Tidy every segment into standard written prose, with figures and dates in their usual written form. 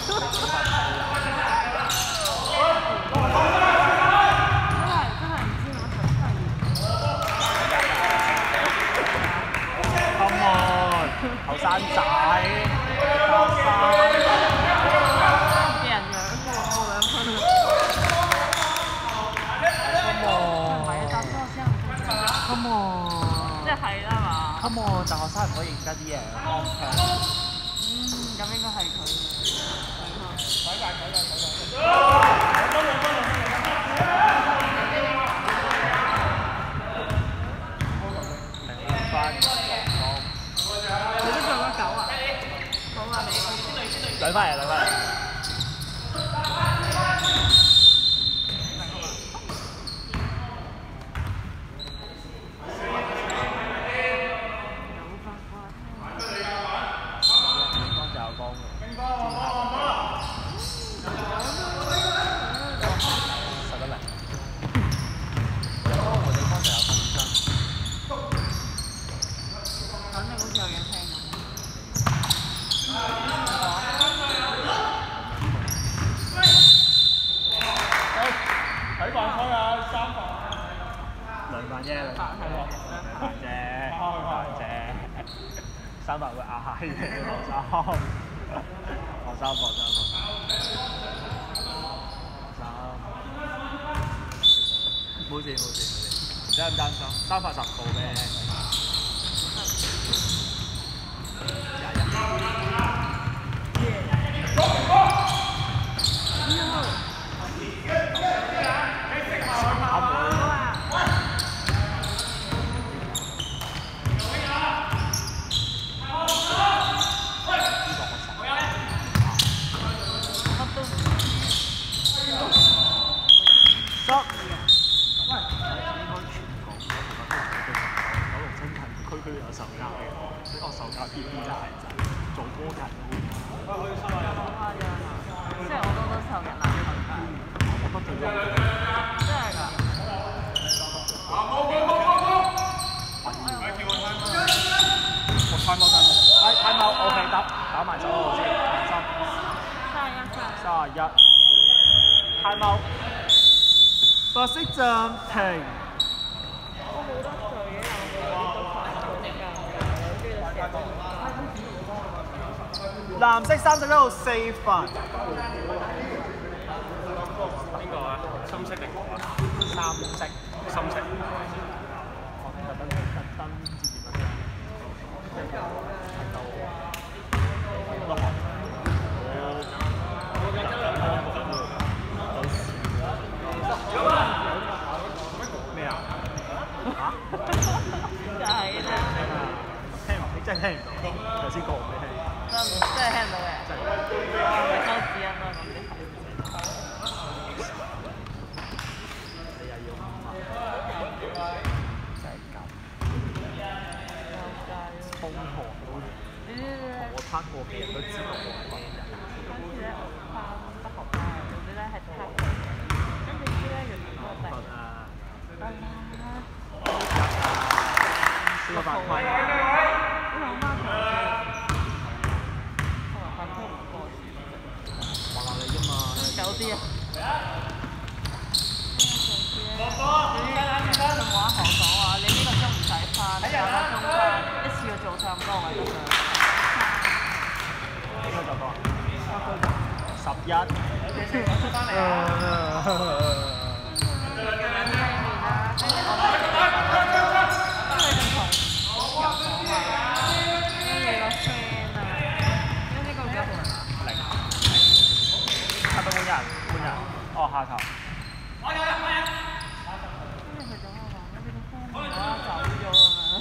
Come on，後生仔，後生。 俾人養過冇2分。 Come on， 唔係啊，大學生 Come on， 即係啦嘛。 Come on，大學生唔可以認真啲嘢，安強。 咁應該係佢。你都做咗9啊？好啊， 兩翻嚟，兩翻嚟。300會壓下嘅，放心，冇事，唔使咁擔心，30010步嘅。打埋走路先，31 ，time out，白色暫停。 我冇得罪嘅，我冇得犯藍色31號4分。 邊個啊？深色定黃啊？ 三色。 深色。 我特登知點樣。咩啊？嚇？ 就係啦。 你真係聽唔到，頭先講俾你聽。 真係聽唔到嘅。 真係。 咪收指引咯，咁啲係。 你又要5萬，真係咁。瘋狂到，我拍過嘅人都知道我係咩人。 跟住咧，我翻北學翻，嗰啲咧係拍嘅，跟住啲咧原來都係。得啦。 400塊。 我諗翻佢，我話翻佢唔過錢。 話鬧你啫嘛。 久啲啊！同我阿行講話，你呢個鐘唔使翻，2個鐘翻，一次過做差唔多位咁樣。 應該就多。11。哦，下頭。 跟住佢就話：我哋個 friend 啊走咗啊！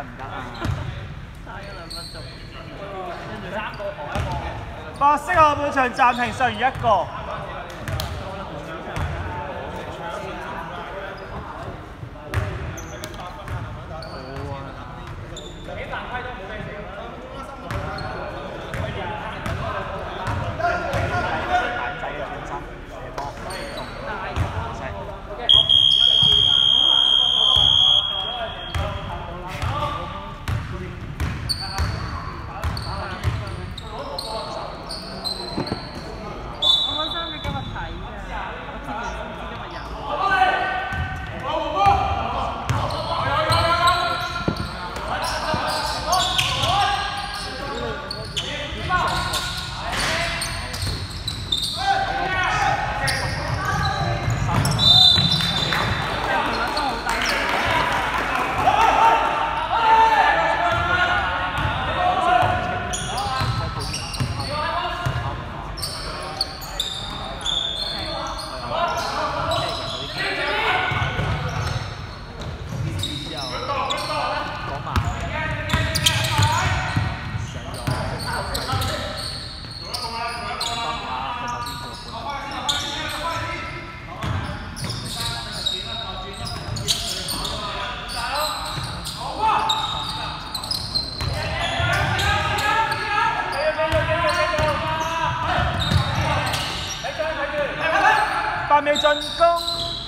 係唔得啊！ 差咗2分鐘，跟住 3個同一個。 白色下半場暫停，剩餘1個。8秒進攻。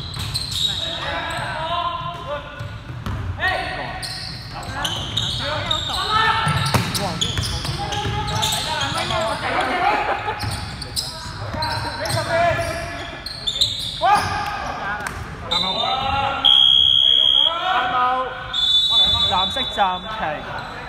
藍色暫停。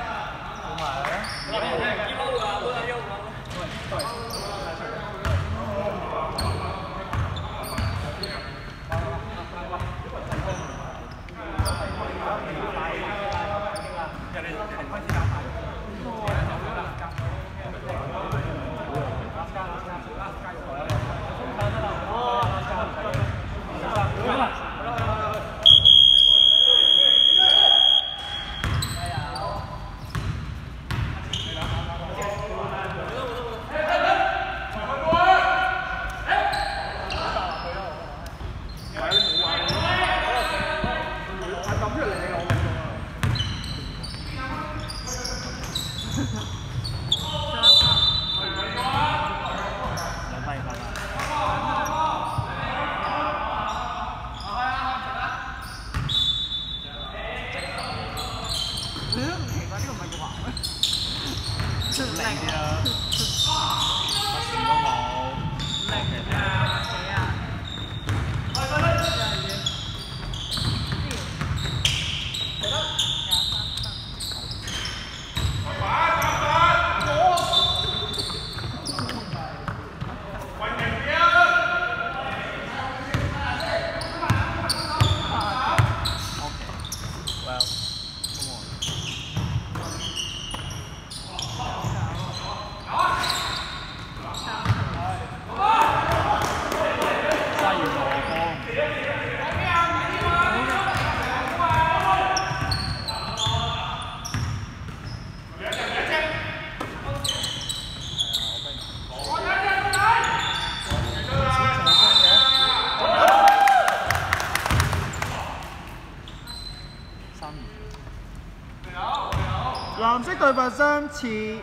藍色對罰3次。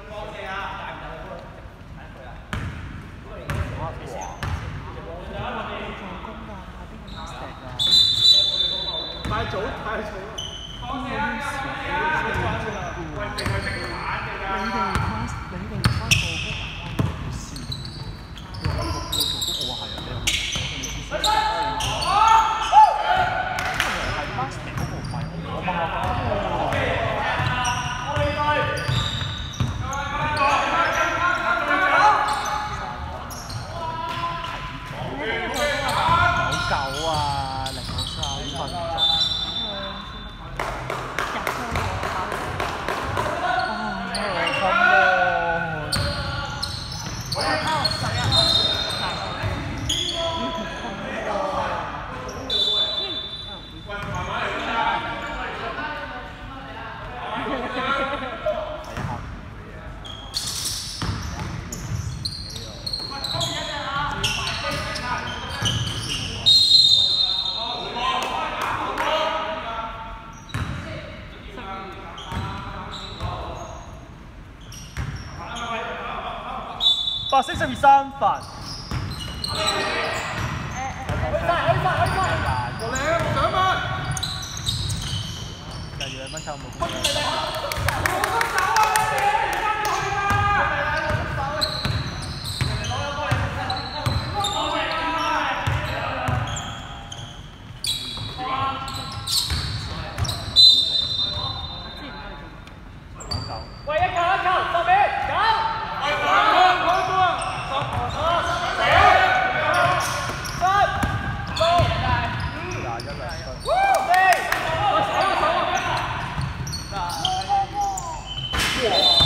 太早太早。 42-43分。就要2蚊抽冇。 喂，一球，10秒9。